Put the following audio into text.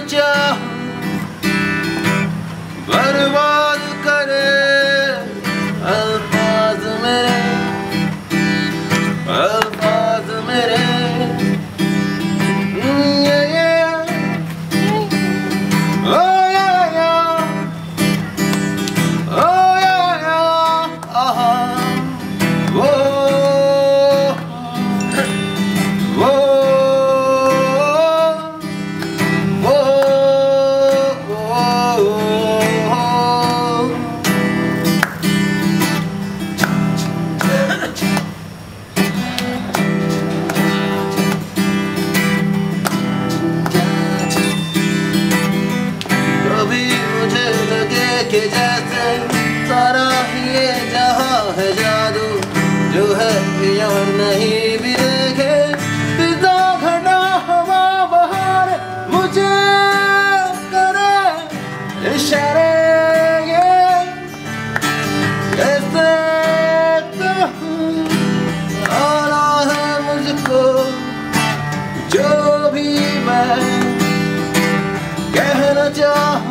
चाहूं बर्बाद करे अल्फाज मेरे, अल्फाज मेरे। के जैसे सारा ये जहां है जादू जो है यार नहीं भी देखे। फिजा घटा हवा बहार मुझे करे इशारे, ये कैसे कहूं आना है मुझको जो भी मैं कहना चाहूं।